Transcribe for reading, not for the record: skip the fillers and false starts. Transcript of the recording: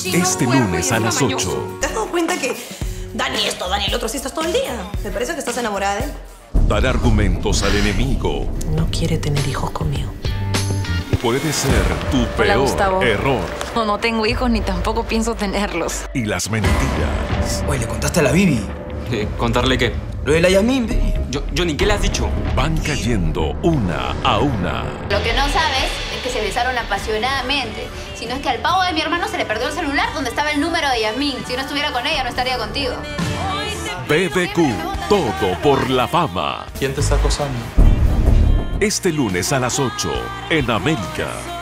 Este lunes a las 8. ¿Te has dado cuenta que Dani esto, Dani el otro, si estás todo el día? Me parece que estás enamorada de él. Dar argumentos al enemigo No quiere tener hijos conmigo. puede ser tu Hola, Gustavo. peor error. No tengo hijos ni tampoco pienso tenerlos. Y las mentiras Oye, ¿le contaste a la Bibi? ¿Contarle qué? Lo de la Yasmín, ve. Johnny, ¿qué le has dicho? van cayendo una a una. Lo que no sabes es que se besaron apasionadamente. Si no es que al pavo de mi hermano se le perdió el celular donde estaba el número de Yasmín. Si no estuviera con ella, no estaría contigo. BBQ, todo por la fama. ¿Quién te está acosando? Este lunes a las 8 en América.